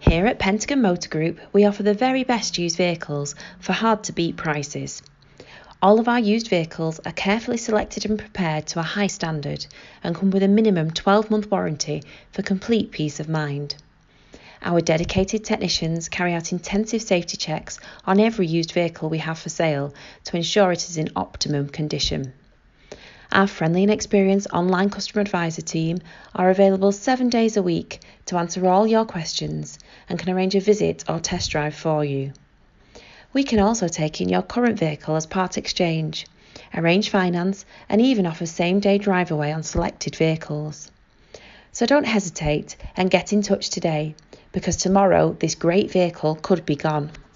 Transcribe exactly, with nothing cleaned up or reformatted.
Here at Pentagon Motor Group, we offer the very best used vehicles for hard-to-beat prices. All of our used vehicles are carefully selected and prepared to a high standard and come with a minimum twelve-month warranty for complete peace of mind. Our dedicated technicians carry out intensive safety checks on every used vehicle we have for sale to ensure it is in optimum condition. Our friendly and experienced online customer advisor team are available seven days a week to answer all your questions and can arrange a visit or test drive for you. We can also take in your current vehicle as part exchange, arrange finance and even offer same-day drive away on selected vehicles. So don't hesitate and get in touch today, because tomorrow this great vehicle could be gone.